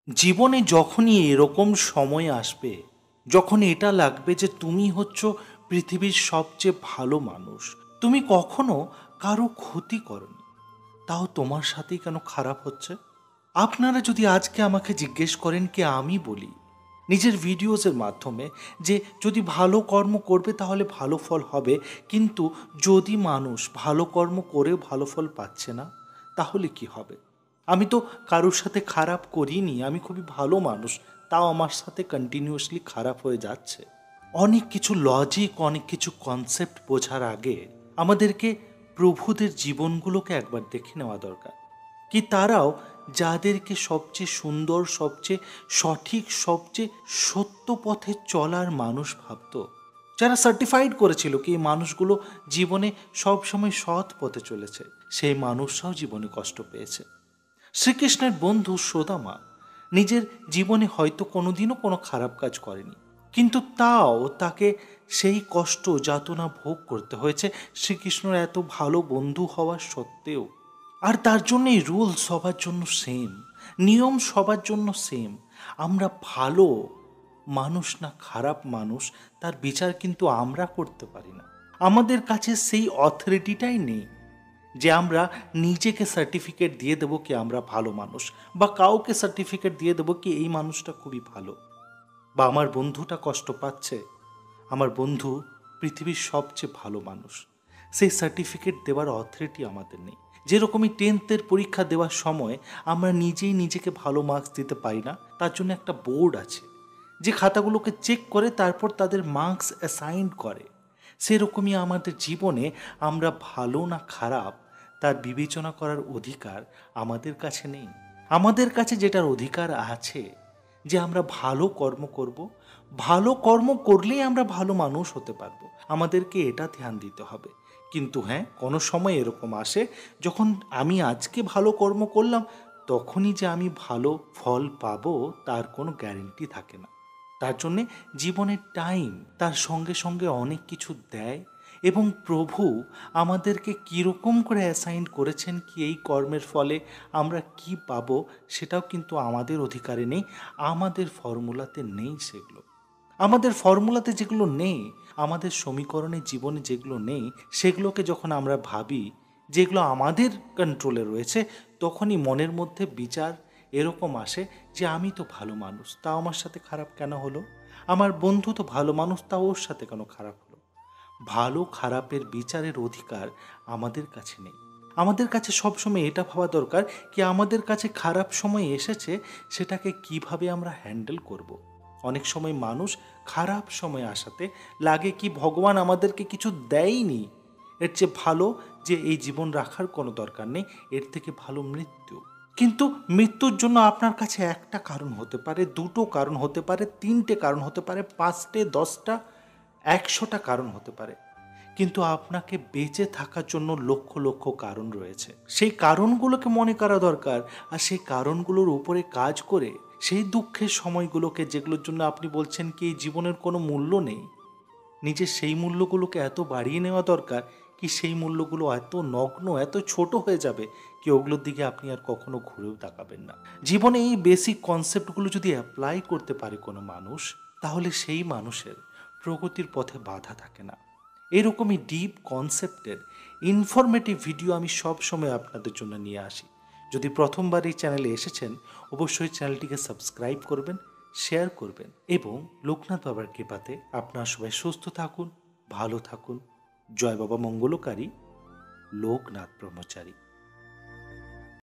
জীবনে যখনই এরকম সময় আসবে, যখন এটা লাগবে যে তুমি হচ্ছ পৃথিবীর সবচেয়ে ভালো মানুষ, তুমি কখনো কারো ক্ষতি করনি, তাও তোমার সাথেই কেন খারাপ হচ্ছে? আপনারা যদি আজকে আমাকে জিজ্ঞেস করেন, কি আমি বলি নিজের ভিডিওসের মাধ্যমে যে যদি ভালো কর্ম করবে তাহলে ভালো ফল হবে, কিন্তু যদি মানুষ ভালো কর্ম করেও ভালো ফল পাচ্ছে না, তাহলে কি হবে? আমি তো কারোর সাথে খারাপ করিনি, আমি খুবই ভালো মানুষ, তাও আমার সাথে কন্টিনিউয়াসলি খারাপ হয়ে যাচ্ছে। অনেক কিছু লজিক, অনেক কিছু কনসেপ্ট বোঝার আগে আমাদেরকে প্রভুদের জীবনগুলোকে একবার দেখে নেওয়া দরকার। কি তারাও যাদেরকে সবচেয়ে সুন্দর, সবচেয়ে সঠিক, সবচেয়ে সত্য পথে চলার মানুষ ভাবত, যারা সার্টিফাইড করেছিল কি এই মানুষগুলো জীবনে সবসময় সৎ পথে চলেছে, সেই মানুষরাও জীবনে কষ্ট পেয়েছে। শ্রীকৃষ্ণের বন্ধু সুদামা নিজের জীবনে হয়তো কোনোদিনও কোনো খারাপ কাজ করেনি, কিন্তু তাও তাকে সেই কষ্ট যাতনা ভোগ করতে হয়েছে শ্রীকৃষ্ণর এত ভালো বন্ধু হওয়া সত্ত্বেও। আর তার জন্যই রুল সবার জন্য সেম, নিয়ম সবার জন্য সেম। আমরা ভালো মানুষ না খারাপ মানুষ, তার বিচার কিন্তু আমরা করতে পারি না। আমাদের কাছে সেই অথরিটিটাই নেই যে আমরা নিজেকে সার্টিফিকেট দিয়ে দেবো কি আমরা ভালো মানুষ, বা কাউকে সার্টিফিকেট দিয়ে দেবো কি এই মানুষটা খুবই ভালো, বা আমার বন্ধুটা কষ্ট পাচ্ছে, আমার বন্ধু পৃথিবীর সবচেয়ে ভালো মানুষ। সেই সার্টিফিকেট দেওয়ার অথরিটি আমাদের নেই। যেরকমই 10th পরীক্ষা দেওয়ার সময় আমরা নিজেই নিজেকে ভালো মার্কস দিতে পারি না, তার জন্য একটা বোর্ড আছে যে খাতাগুলোকে চেক করে তারপর তাদের মার্কস অ্যাসাইন করে। সেরকমই আমাদের জীবনে আমরা ভালো না খারাপ তার বিবেচনা করার অধিকার আমাদের কাছে নেই। আমাদের কাছে যেটার অধিকার আছে যে আমরা ভালো কর্ম করব, ভালো কর্ম করলেই আমরা ভালো মানুষ হতে পারবো, আমাদেরকে এটা ধ্যান দিতে হবে। কিন্তু হ্যাঁ, কোনো সময় এরকম আসে যখন আমি আজকে ভালো কর্ম করলাম, তখনই যে আমি ভালো ফল পাবো তার কোনো গ্যারেন্টি থাকে না। তার জন্যে জীবনের টাইম তার সঙ্গে সঙ্গে অনেক কিছু দেয়, এবং প্রভু আমাদেরকে কীরকম করে অ্যাসাইন করেছেন কি এই কর্মের ফলে আমরা কি পাবো সেটাও কিন্তু আমাদের অধিকারে নেই, আমাদের ফর্মুলাতে নেই সেগুলো। আমাদের ফর্মুলাতে যেগুলো নেই, আমাদের সমীকরণে জীবনে যেগুলো নেই, সেগুলোকে যখন আমরা ভাবি যেগুলো আমাদের কন্ট্রোলে রয়েছে, তখনই মনের মধ্যে বিচার এরকম আসে যে আমি তো ভালো মানুষ, তাও আমার সাথে খারাপ কেন হলো? আমার বন্ধু তো ভালো মানুষ, তাও ওর সাথে কেন খারাপ হলো? ভালো খারাপের বিচারের অধিকার আমাদের কাছে নেই। আমাদের কাছে সবসময় এটা ভাবা দরকার কি আমাদের কাছে খারাপ সময় এসেছে, সেটাকে কিভাবে আমরা হ্যান্ডেল করব। অনেক সময় মানুষ খারাপ সময় আসাতে লাগে কি ভগবান আমাদেরকে কিছু দেয়নি, এর চেয়ে ভালো যে এই জীবন রাখার কোনো দরকার নেই, এর থেকে ভালো মৃত্যু। কিন্তু মৃত্যুর জন্য আপনার কাছে একটা কারণ হতে পারে, দুটো কারণ হতে পারে, তিনটে কারণ হতে পারে, 5টে, 10টা, 100টা কারণ হতে পারে, কিন্তু আপনাকে বেঁচে থাকার জন্য লক্ষ লক্ষ কারণ রয়েছে। সেই কারণগুলোকে মনে করা দরকার, আর সেই কারণগুলোর উপরে কাজ করে সেই দুঃখের সময়গুলোকে, যেগুলোর জন্য আপনি বলছেন কি এই জীবনের কোনো মূল্য নেই, নিজের সেই মূল্যগুলোকে এত বাড়িয়ে নেওয়া দরকার কি সেই মূল্যগুলো এত নগ্ন, এত ছোট হয়ে যাবে কি ওগুলোর দিকে আপনি আর কখনো ঘুরেও তাকাবেন না। জীবনে এই বেসিক কনসেপ্টগুলো যদি অ্যাপ্লাই করতে পারে কোনো মানুষ, তাহলে সেই মানুষের প্রগতির পথে বাধা থাকে না। এরকমই ডিপ কনসেপ্টের ইনফরমেটিভ ভিডিও আমি সব সময় আপনাদের জন্য নিয়ে আসি। যদি প্রথমবার এই চ্যানেলে এসেছেন, অবশ্যই চ্যানেলটিকে সাবস্ক্রাইব করবেন, শেয়ার করবেন, এবং লোকনাথ বাবার কৃপাতে আপনারা সবাই সুস্থ থাকুন, ভালো থাকুন। জয় বাবা মঙ্গলকারী, লোকনাথ ব্রহ্মচারী।